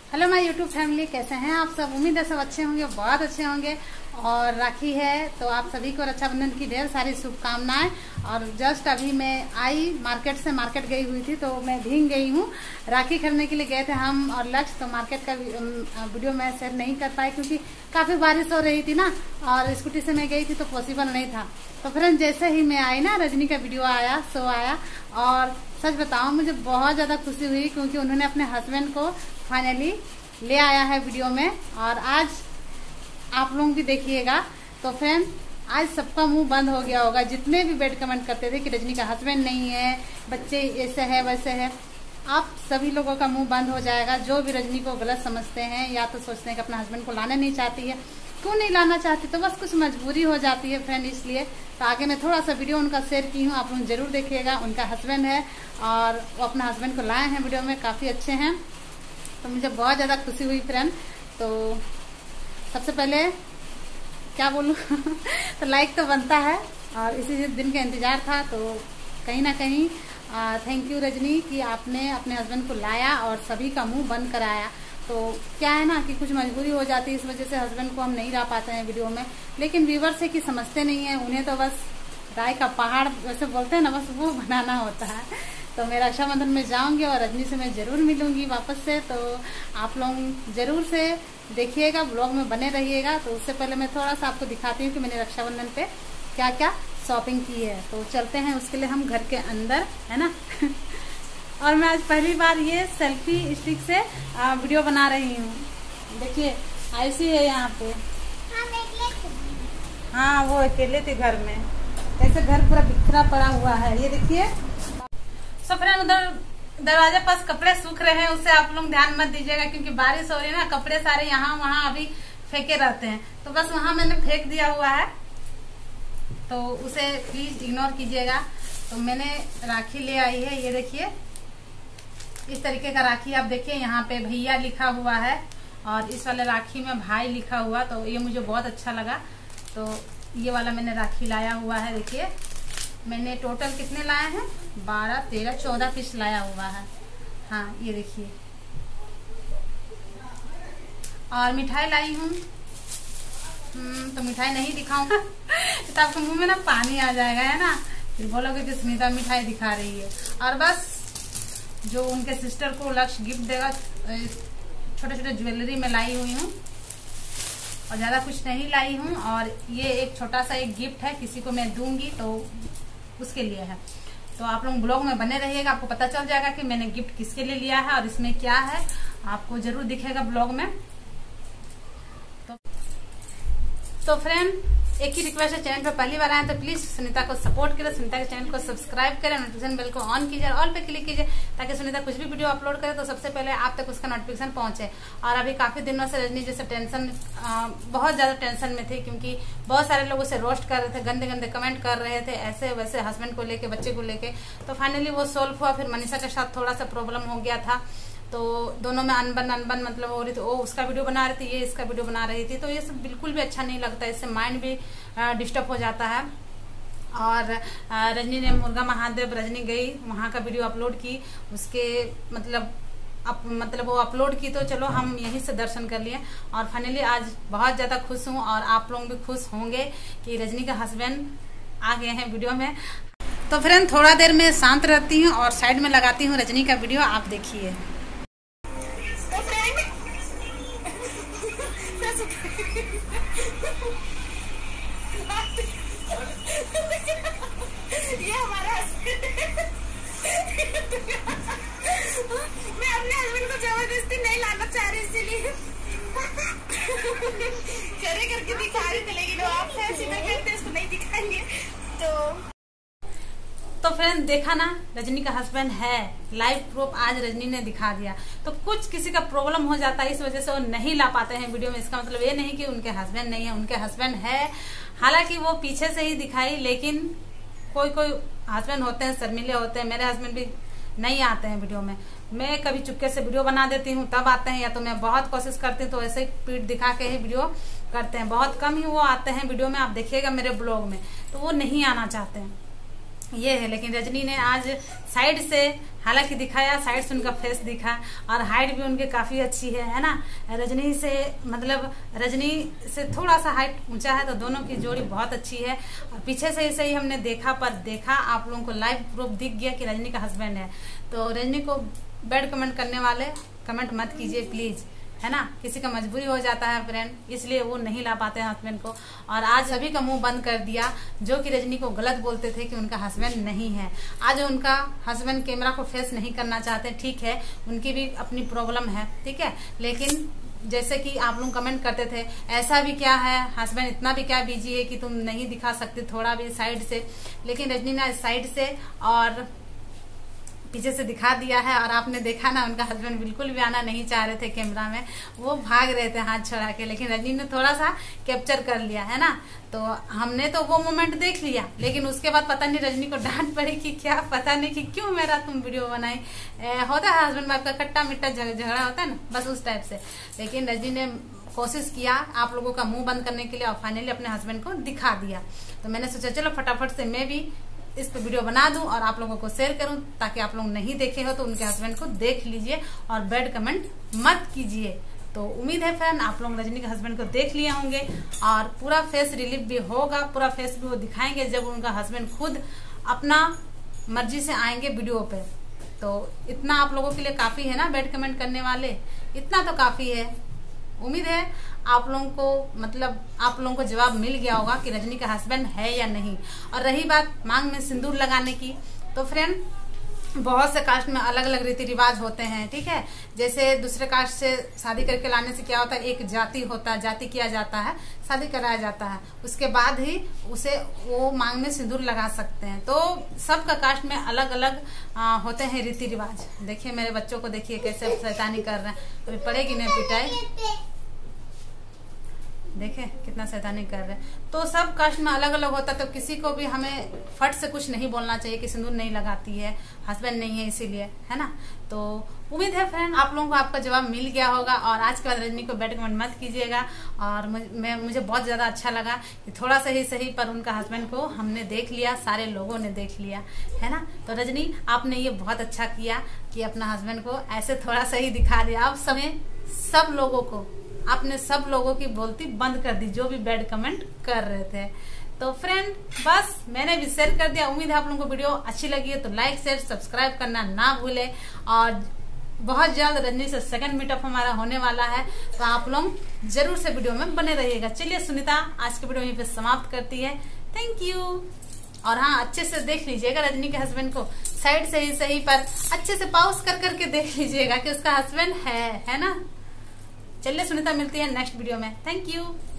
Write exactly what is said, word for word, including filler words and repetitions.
Hello my YouTube family, कैसे हैं आप सब। उम्मीद है सब अच्छे होंगे, बहुत अच्छे होंगे। और राखी है तो आप सभी को रक्षाबंधन की ढेर सारी शुभकामनाएं। और जस्ट अभी मैं आई मार्केट से, मार्केट गई हुई थी तो मैं भीग गई हूँ। राखी खरीदने के लिए गए थे हम और लक्ष्य, तो मार्केट का वीडियो मैं शेयर नहीं कर पाई क्योंकि काफ़ी बारिश हो रही थी ना, और स्कूटी से मैं गई थी तो पॉसिबल नहीं था। तो फ्रेंड जैसे ही मैं आई ना, रजनी का वीडियो आया, शो आया, और सच बताऊं मुझे बहुत ज़्यादा खुशी हुई क्योंकि उन्होंने अपने हस्बैंड को फाइनली ले आया है वीडियो में। और आज आप लोग भी देखिएगा। तो फ्रेंड आज सबका मुंह बंद हो गया होगा, जितने भी बैड कमेंट करते थे कि रजनी का हस्बैंड नहीं है, बच्चे ऐसे है वैसे है, आप सभी लोगों का मुंह बंद हो जाएगा। जो भी रजनी को गलत समझते हैं या तो सोचते हैं कि अपना हस्बैंड को लाना नहीं चाहती है, क्यों नहीं लाना चाहती, तो बस कुछ मजबूरी हो जाती है फ्रेंड, इसलिए। तो आगे मैं थोड़ा सा वीडियो उनका शेयर की हूँ, आप लोग जरूर देखिएगा। उनका हस्बैंड है और वो अपना हस्बैंड को लाए हैं वीडियो में, काफ़ी अच्छे हैं, तो मुझे बहुत ज़्यादा खुशी हुई फ्रेंड। तो सबसे पहले क्या बोलूँ तो लाइक तो बनता है और इसी दिन का इंतज़ार था, तो कहीं ना कहीं थैंक यू रजनी कि आपने अपने हस्बैंड को लाया और सभी का मुंह बंद कराया। तो क्या है ना कि कुछ मजबूरी हो जाती है, इस वजह से हस्बैंड को हम नहीं ला पाते हैं वीडियो में, लेकिन व्यूवर्स है कि समझते नहीं है, उन्हें तो बस राय का पहाड़ वैसे बोलते हैं ना, बस वो बनाना होता है। तो मैं रक्षाबंधन में जाऊंगी और रजनी से मैं ज़रूर मिलूंगी वापस से, तो आप लोग ज़रूर से देखिएगा, ब्लॉग में बने रहिएगा। तो उससे पहले मैं थोड़ा सा आपको दिखाती हूँ कि मैंने रक्षाबंधन पे क्या क्या शॉपिंग की है। तो चलते हैं उसके लिए हम घर के अंदर, है ना और मैं आज पहली बार ये सेल्फी स्टिक से आ, वीडियो बना रही हूँ। देखिए ऐसी है यहाँ पे। हाँ वो अकेले थे घर में, ऐसे घर पूरा बिखरा पड़ा हुआ है, ये देखिए। सो फ्रेंड उधर दरवाजे पास कपड़े सूख रहे हैं, उससे आप लोग ध्यान मत दीजिएगा क्योंकि बारिश हो रही है ना, कपड़े सारे यहाँ वहाँ अभी फेंके रहते हैं, तो बस वहाँ मैंने फेंक दिया हुआ है, तो उसे प्लीज इग्नोर कीजिएगा। तो मैंने राखी ले आई है, ये देखिए इस तरीके का राखी। आप देखिए यहाँ पे भैया लिखा हुआ है और इस वाले राखी में भाई लिखा हुआ, तो ये मुझे बहुत अच्छा लगा, तो ये वाला मैंने राखी लाया हुआ है। देखिए मैंने टोटल कितने लाए हैं, बारह तेरह चौदह पीस लाया हुआ है। हाँ ये देखिए, और मिठाई लाई हूँ, तो मिठाई नहीं दिखाऊंगा तो आपके मुंह में ना पानी आ जाएगा, है ना, फिर बोलोगे कि सुनीता मिठाई दिखा रही है। और बस जो उनके सिस्टर को लक्ष्य गिफ्ट देगा, छोटे छोटे ज्वेलरी में लाई हुई हूँ और ज्यादा कुछ नहीं लाई हूँ। और ये एक छोटा सा एक गिफ्ट है, किसी को मैं दूंगी तो उसके लिए है। तो आप लोग ब्लॉग में बने रहिएगा, आपको पता चल जाएगा कि मैंने गिफ्ट किसके लिए लिया है और इसमें क्या है, आपको जरूर दिखेगा ब्लॉग में। तो, तो फ्रेंड एक ही रिक्वेस्ट है, चैनल पर पहली बार आए तो प्लीज सुनीता को सपोर्ट करें, सुनीता के चैनल को सब्सक्राइब करें, नोटिफिकेशन बेल को ऑन कीजिए, ऑल पे क्लिक कीजिए ताकि सुनीता कुछ भी वीडियो अपलोड करे तो सबसे पहले आप तक उसका नोटिफिकेशन पहुंचे। और अभी काफी दिनों से रजनी जैसे टेंशन, बहुत ज्यादा टेंशन में थी क्योंकि बहुत सारे लोग उसे रोस्ट कर रहे थे, गंदे गंदे कमेंट कर रहे थे ऐसे वैसे, हस्बैंड को लेके, बच्चे को लेके। तो फाइनली वो सोल्व हुआ। फिर मनीषा के साथ थोड़ा सा प्रॉब्लम हो गया था, तो दोनों में अनबन अनबन मतलब हो रही थी, वो उसका वीडियो बना रही थी, ये इसका वीडियो बना रही थी, तो ये सब बिल्कुल भी अच्छा नहीं लगता, इससे माइंड भी डिस्टर्ब हो जाता है। और रजनी ने मुर्गा महादेव रजनी गई, वहाँ का वीडियो अपलोड की, उसके मतलब अप, मतलब वो अपलोड की, तो चलो हम यहीं से दर्शन कर लिए। और फाइनली आज बहुत ज्यादा खुश हूँ और आप लोग भी खुश होंगे कि रजनी का हस्बैंड आ गए हैं वीडियो में। तो फ्रेंड थोड़ा देर में शांत रहती हूँ और साइड में लगाती हूँ रजनी का वीडियो, आप देखिए। ये हमारा मैं अपने हस्बैंड को जबरदस्ती नहीं लाना चाह रही, इसीलिए करे करके दिखा रही थी, लेकिन आप सीधा करते इसको नहीं दिखाएंगे। तो तो फ्रेंड देखा ना, रजनी का हस्बैंड है, लाइव प्रूफ आज रजनी ने दिखा दिया। तो कुछ किसी का प्रॉब्लम हो जाता है, इस वजह से वो नहीं ला पाते हैं वीडियो में। इसका मतलब ये नहीं कि उनके हस्बैंड नहीं है, उनके हस्बैंड है, हालांकि वो पीछे से ही दिखाई, लेकिन कोई कोई हस्बैंड होते हैं शर्मीले होते हैं। मेरे हस्बैंड भी नहीं आते हैं वीडियो में, मैं कभी चुपके से वीडियो बना देती हूँ तब आते हैं, या तो मैं बहुत कोशिश करती हूँ तो ऐसे ही पीठ दिखा के ही वीडियो करते हैं, बहुत कम ही वो आते हैं वीडियो में। आप देखिएगा मेरे ब्लॉग में, तो वो नहीं आना चाहते हैं। ये है। लेकिन रजनी ने आज साइड से हालांकि दिखाया, साइड से उनका फेस दिखा और हाइट भी उनकी काफी अच्छी है, है ना। रजनी से मतलब रजनी से थोड़ा सा हाइट ऊंचा है, तो दोनों की जोड़ी बहुत अच्छी है। और पीछे से ऐसे ही हमने देखा, पर देखा आप लोगों को लाइव प्रूफ दिख गया कि रजनी का हस्बैंड है। तो रजनी को बैड कमेंट करने वाले कमेंट मत कीजिए प्लीज, है ना। किसी का मजबूरी हो जाता है फ्रेंड, इसलिए वो नहीं ला पाते हैं हस्बैंड को। और आज सभी का मुंह बंद कर दिया जो कि रजनी को गलत बोलते थे कि उनका हस्बैंड नहीं है। आज उनका हस्बैंड कैमरा को फेस नहीं करना चाहते, ठीक है, उनकी भी अपनी प्रॉब्लम है, ठीक है। लेकिन जैसे कि आप लोग कमेंट करते थे, ऐसा भी क्या है, हस्बैंड इतना भी क्या बिजी है कि तुम नहीं दिखा सकते थोड़ा भी साइड से। लेकिन रजनी ने साइड से और पीछे से दिखा दिया है। और आपने देखा ना, उनका हस्बैंड बिल्कुल भी आना नहीं चाह रहे थे कैमरा में, वो भाग रहे थे हाथ छोड़ा के। लेकिन रजनी ने थोड़ा सा कैप्चर कर लिया, है ना। तो हमने तो वो मोमेंट देख लिया, लेकिन उसके बाद पता नहीं रजनी को डांट पड़ी कि क्या, पता नहीं कि क्यों मेरा तुम वीडियो बनाई। होता है हस्बैंड वाइफ का खट्टा मिट्टा झगड़ा होता है ना, बस उस टाइप से। लेकिन रजनी ने कोशिश किया आप लोगों का मुंह बंद करने के लिए और फाइनली अपने हस्बैंड को दिखा दिया। तो मैंने सोचा चलो फटाफट से मैं भी इस पे वीडियो बना दूं और आप लोगों को शेयर करूं, ताकि आप लोग नहीं देखे हो तो उनके हस्बैंड को देख लीजिए और बैड कमेंट मत कीजिए। तो उम्मीद है फ्रेंड आप लोग रजनी के हस्बैंड को देख लिए होंगे और पूरा फेस रिलीफ भी होगा, पूरा फेस भी वो दिखाएंगे जब उनका हस्बैंड खुद अपना मर्जी से आएंगे वीडियो पे। तो इतना आप लोगों के लिए काफी है ना, बैड कमेंट करने वाले, इतना तो काफी है। उम्मीद है आप लोगों को मतलब आप लोगों को जवाब मिल गया होगा कि रजनी का हस्बैंड है या नहीं। और रही बात मांग में सिंदूर लगाने की, तो फ्रेंड बहुत से कास्ट में अलग अलग रीति रिवाज होते हैं, ठीक है। जैसे दूसरे कास्ट से शादी करके लाने से क्या होता है, एक जाति होता है, जाति किया जाता है, शादी कराया जाता है, उसके बाद ही उसे वो मांग में सिंदूर लगा सकते हैं। तो सबका कास्ट में अलग अलग आ, होते हैं रीति रिवाज। देखिए मेरे बच्चों को, देखिए कैसे शैतानी कर रहे हैं, अभी पड़ेगी नहीं पिटाई, देखे कितना शैतानी कर रहे हैं। तो सब कास्ट में अलग अलग होता है, तो किसी को भी हमें फट से कुछ नहीं बोलना चाहिए कि सिंदूर नहीं लगाती है, हस्बैंड नहीं है इसीलिए, है ना। तो उम्मीद है फ्रेंड आप लोगों को आपका जवाब मिल गया होगा। और आज के बाद रजनी को बैड कमेंट मत कीजिएगा। और मैं मुझे बहुत ज्यादा अच्छा लगा कि थोड़ा सा ही सही पर उनका हस्बैंड को हमने देख लिया, सारे लोगों ने देख लिया, है ना। तो रजनी आपने ये बहुत अच्छा किया कि अपना हस्बैंड को ऐसे थोड़ा सा ही दिखा दिया। आप समय सब लोगों को, आपने सब लोगों की बोलती बंद कर दी जो भी बैड कमेंट कर रहे थे। तो फ्रेंड बस मैंने भी शेयर कर दिया। उम्मीद है आप लोगों को वीडियो अच्छी लगी है तो लाइक शेयर सब्सक्राइब करना ना भूले। और बहुत जल्द रजनी से सेकंड मीटअप हमारा होने वाला है, तो आप लोग जरूर से वीडियो में बने रहिएगा। चलिए सुनीता आज की वीडियो यहीं पे समाप्त करती है। Thank you. और हाँ, अच्छे से देख लीजिएगा रजनी के हस्बैंड को, साइड से ही सही पर अच्छे से पॉज कर करके देख लीजिएगा कि उसका हस्बैंड है, है ना। चलिए सुनीता मिलती है नेक्स्ट वीडियो में। Thank you.